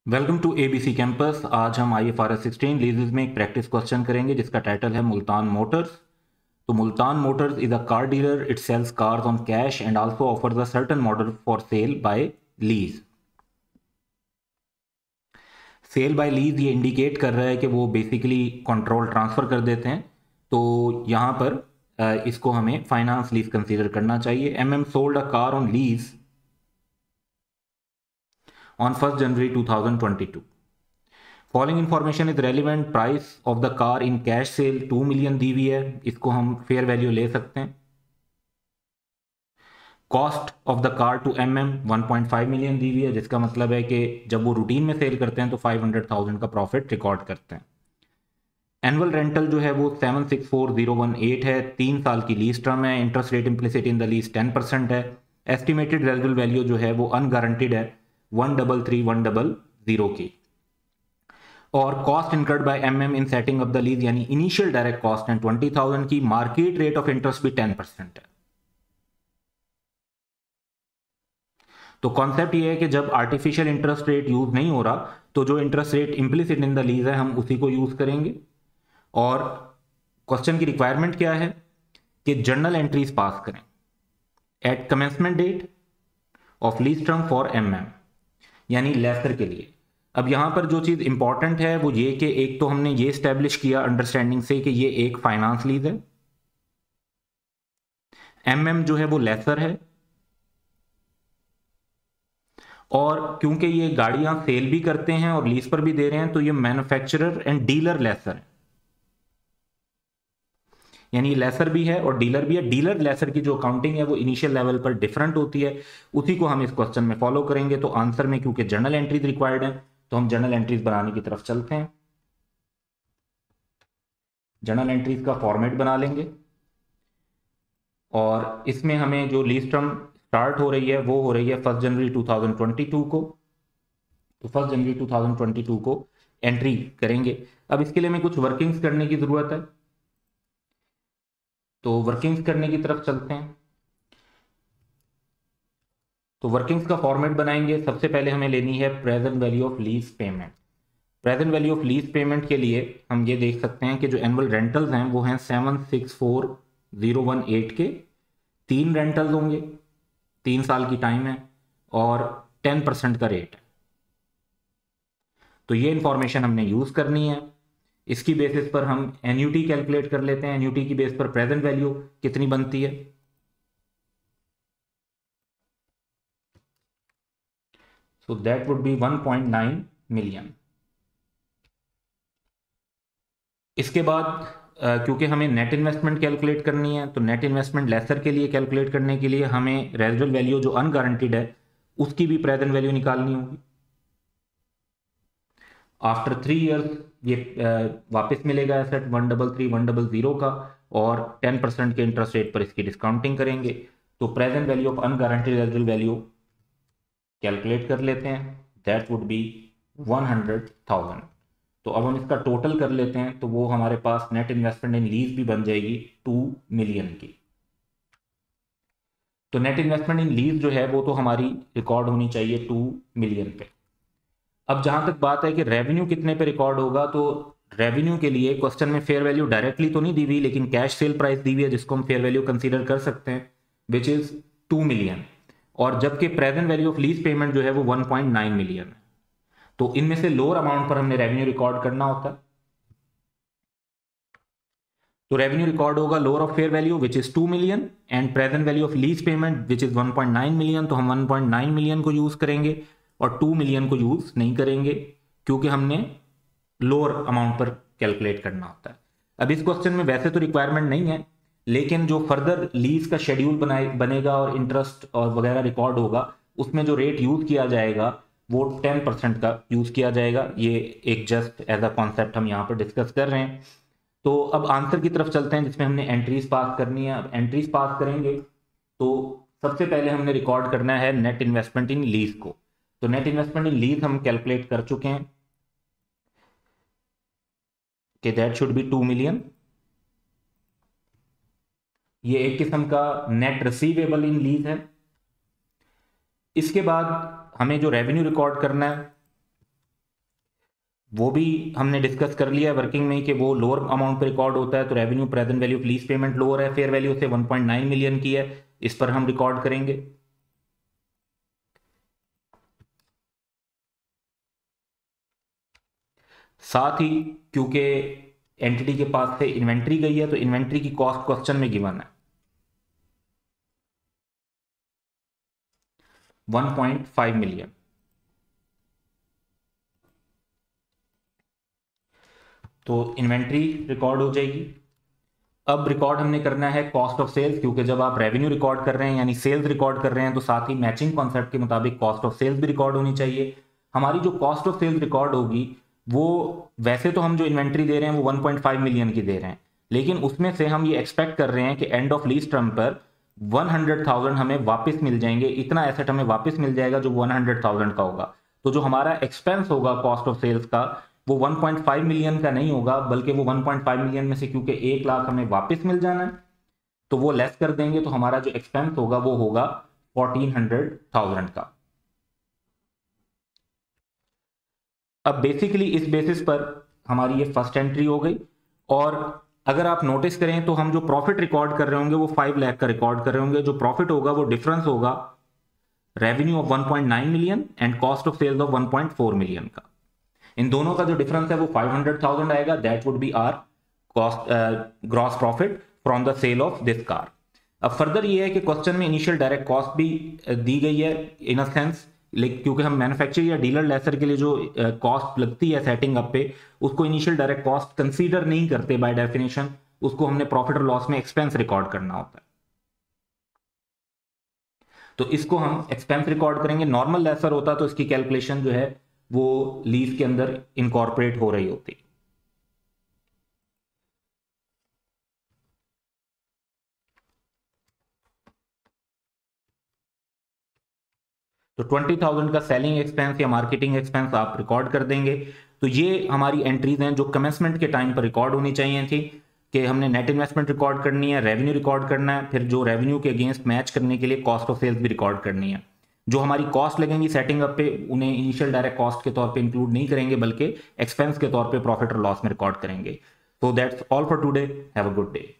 Welcome to ABC campus. आज हम IFRS 16 लीजेस में एक प्रैक्टिस क्वेश्चन करेंगे जिसका टाइटल है मुल्तान मोटर्स। तो Multan motors is a car dealer, it sells cars on cash and also offers a certain model for sale by lease. Sale by lease ये indicate कर रहा है कि वो बेसिकली कंट्रोल ट्रांसफर कर देते हैं। तो यहाँ पर इसको हमें फाइनेंस लीज कंसीडर करना चाहिए। MM sold a car on lease on 1 January 2022। Following information is relevant. Price of the car in cash sale 2 million दी हुई है, इसको हम फेयर वैल्यू ले सकते हैं। Cost of the car to MM 1.5 million दी हुई है, जिसका मतलब है कि जब वो रूटीन में सेल करते हैं तो 500,000 का प्रॉफिट रिकॉर्ड करते हैं। एनुअल रेंटल जो है वो 764018 है, 3 साल की लीज टर्म है। Interest rate implicit in the lease 10% है। एस्टिमेटेड रेजिडुअल वैल्यू जो है वो अनगारंटीड है 133,100 की। और cost incurred by MM in setting up the lease यानी इनिशियल डायरेक्ट कॉस्ट है 20,000 की। मार्केट रेट ऑफ इंटरेस्ट भी 10% है। तो कॉन्सेप्ट ये है कि जब आर्टिफिशियल इंटरेस्ट रेट यूज नहीं हो रहा तो जो interest rate implicit in the lease है हम उसी को यूज करेंगे। और क्वेश्चन की रिक्वायरमेंट क्या है कि जर्नल एंट्रीज पास करें at commencement date of lease term for MM यानी लेसर के लिए। अब यहां पर जो चीज इंपॉर्टेंट है वो ये कि एक तो हमने ये स्टैब्लिश किया अंडरस्टैंडिंग से कि ये एक फाइनेंस लीज है, MM जो है वो लेसर है, और क्योंकि ये गाड़ियां सेल भी करते हैं और लीज पर भी दे रहे हैं तो ये मैन्युफैक्चरर एंड डीलर लेसर है, यानी लेसर भी है और डीलर भी है। डीलर लेसर की जो अकाउंटिंग है वो इनिशियल लेवल पर डिफरेंट होती है, उसी को हम इस क्वेश्चन में फॉलो करेंगे। तो आंसर में क्योंकि जर्नल एंट्रीज रिक्वायर्ड है तो हम जर्नल एंट्रीज बनाने की तरफ चलते हैं। जर्नल एंट्रीज का फॉर्मेट बना लेंगे और इसमें हमें जो लीज टर्म स्टार्ट हो रही है वो हो रही है 1 जनवरी 2022 को। तो 1 जनवरी 2022 को एंट्री करेंगे। अब इसके लिए हमें कुछ वर्किंग्स करने की जरूरत है, तो वर्किंग्स करने की तरफ चलते हैं। तो वर्किंग्स का फॉर्मेट बनाएंगे। सबसे पहले हमें लेनी है present value of lease payment. Present value of lease payment के लिए हम ये देख सकते हैं कि जो एनुअल रेंटल्स हैं वो हैं 764018 के। 3 रेंटल्स होंगे, 3 साल की टाइम है और 10% का रेट है। तो ये इंफॉर्मेशन हमने यूज करनी है। इसकी बेसिस पर हम एन्यूटी कैलकुलेट कर लेते हैं। एन्यूटी की बेस पर प्रेजेंट वैल्यू कितनी बनती है, so that would be 1.9 million. इसके बाद क्योंकि हमें नेट इन्वेस्टमेंट कैलकुलेट करनी है तो नेट इन्वेस्टमेंट लेसर के लिए कैलकुलेट करने के लिए हमें रेजिडुअल वैल्यू जो अनगारंटीड है उसकी भी प्रेजेंट वैल्यू निकालनी होगी। आफ्टर 3 ईयर्स ये वापस मिलेगा एसेट 133,100 का, और 10% के इंटरेस्ट रेट पर इसकी डिस्काउंटिंग करेंगे। तो present value of unguaranteed residual value calculate कर लेते हैं, दैट वुड बी 100,000। तो अब हम इसका टोटल कर लेते हैं तो वो हमारे पास नेट इन्वेस्टमेंट इन लीज भी बन जाएगी 2 मिलियन की। तो नेट इन्वेस्टमेंट इन लीज जो है वो तो हमारी रिकॉर्ड होनी चाहिए 2 मिलियन पे। अब जहां तक बात है कि रेवेन्यू कितने पे रिकॉर्ड होगा, तो रेवेन्यू के लिए क्वेश्चन में फेयर वैल्यू डायरेक्टली तो नहीं दी हुई लेकिन कैश सेल प्राइस दी हुई है जिसको हम फेयर वैल्यू कंसीडर कर सकते हैं, विच इज 2 मिलियन। और जबकि present value of lease payment जो है वो 1.9 मिलियन है। तो इनमें से लोअर अमाउंट पर हमने रेवेन्यू रिकॉर्ड करना होता है। तो रेवेन्यू रिकॉर्ड होगा lower of fair value which is 2 million and present value of lease payment which is 1.9 million. तो हम 1.9 मिलियन को यूज करेंगे और 2 मिलियन को यूज नहीं करेंगे क्योंकि हमने लोअर अमाउंट पर कैलकुलेट करना होता है। अब इस क्वेश्चन में वैसे तो रिक्वायरमेंट नहीं है लेकिन जो फर्दर लीज का शेड्यूल बनेगा और इंटरेस्ट और वगैरह रिकॉर्ड होगा उसमें जो रेट यूज किया जाएगा वो 10% का यूज किया जाएगा। ये एक जस्ट एज अ कॉन्सेप्ट हम यहाँ पर डिस्कस कर रहे हैं। तो अब आंसर की तरफ चलते हैं जिसमें हमने एंट्रीज पास करनी है। अब एंट्रीज पास करेंगे तो सबसे पहले हमने रिकॉर्ड करना है नेट इन्वेस्टमेंट इन लीज को। तो नेट इन्वेस्टमेंट इन लीज हम कैलकुलेट कर चुके हैं कि दैट शुड बी 2 मिलियन। ये एक किस्म का नेट रिसीवेबल इन लीज है। इसके बाद हमें जो रेवेन्यू रिकॉर्ड करना है वो भी हमने डिस्कस कर लिया है वर्किंग में कि वो लोअर अमाउंट पे रिकॉर्ड होता है, तो revenue present value of lease payment lower है, फेयर वैल्यू से 1.9 मिलियन की है, इस पर हम रिकॉर्ड करेंगे। साथ ही क्योंकि एंटिटी के पास से इन्वेंट्री गई है तो इन्वेंट्री की कॉस्ट क्वेश्चन में गिवन है 1.5 मिलियन। तो इन्वेंट्री रिकॉर्ड हो जाएगी। अब रिकॉर्ड हमने करना है कॉस्ट ऑफ सेल्स, क्योंकि जब आप रेवेन्यू रिकॉर्ड कर रहे हैं यानी सेल्स रिकॉर्ड कर रहे हैं तो साथ ही मैचिंग कॉन्सेप्ट के मुताबिक कॉस्ट ऑफ सेल्स भी रिकॉर्ड होनी चाहिए। हमारी जो कॉस्ट ऑफ सेल्स रिकॉर्ड होगी वो वैसे तो हम जो इन्वेंट्री दे रहे हैं वो 1.5 मिलियन की दे रहे हैं, लेकिन उसमें से हम ये एक्सपेक्ट कर रहे हैं कि एंड ऑफ लीज टर्म पर 100,000 हमें वापस मिल जाएंगे, इतना एसेट हमें वापस मिल जाएगा जो 100,000 का होगा। तो जो हमारा एक्सपेंस होगा कॉस्ट ऑफ सेल्स का वो 1.5 मिलियन का नहीं होगा, बल्कि वो 1.5 मिलियन में से क्योंकि 1 लाख हमें वापस मिल जाना है तो वो लेस कर देंगे, तो हमारा जो एक्सपेंस होगा वो होगा 1400,000 का। अब बेसिकली इस बेसिस पर हमारी ये फर्स्ट एंट्री हो गई। और अगर आप नोटिस करें तो हम जो प्रॉफिट रिकॉर्ड कर रहे होंगे वो 5 लाख का रिकॉर्ड कर रहे होंगे। जो प्रॉफिट होगा वो डिफरेंस होगा revenue of 1.9 million and cost of sales of 1.4 million का। इन दोनों का जो डिफरेंस है वो 500,000 आएगा। That would be our cost gross profit from the sale of this car. अब फर्दर ये है कि क्वेश्चन में इनिशियल डायरेक्ट कॉस्ट भी दी गई है इन अ सेंस, लेकिन क्योंकि हम मैन्युफैक्चर या डीलर लेसर के लिए जो कॉस्ट लगती है सेटिंग अप पे उसको इनिशियल डायरेक्ट कॉस्ट कंसीडर नहीं करते बाय डेफिनेशन, उसको हमने प्रॉफिट और लॉस में एक्सपेंस रिकॉर्ड करना होता है। तो इसको हम एक्सपेंस रिकॉर्ड करेंगे। नॉर्मल लेसर होता तो इसकी कैलकुलेशन जो है वो लीज के अंदर इनकॉर्पोरेट हो रही होती। तो 20,000 का सेलिंग एक्सपेंस या मार्केटिंग एक्सपेंस आप रिकॉर्ड कर देंगे। तो ये हमारी एंट्रीज हैं जो कमेंसमेंट के टाइम पर रिकॉर्ड होनी चाहिए थी कि हमने नेट इन्वेस्टमेंट रिकॉर्ड करनी है, रेवेन्यू रिकॉर्ड करना है, फिर जो रेवेन्यू के अगेंस्ट मैच करने के लिए कॉस्ट ऑफ सेल्स भी रिकॉर्ड करनी है। जो हमारी कॉस्ट लगेंगी सेटिंग अप पे उन्हें इनिशियल डायरेक्ट कॉस्ट के तौर पे इंक्लूड नहीं करेंगे बल्कि एक्सपेंस के तौर पे प्रॉफिट और लॉस में रिकॉर्ड करेंगे। So that's all for today. Have a good day.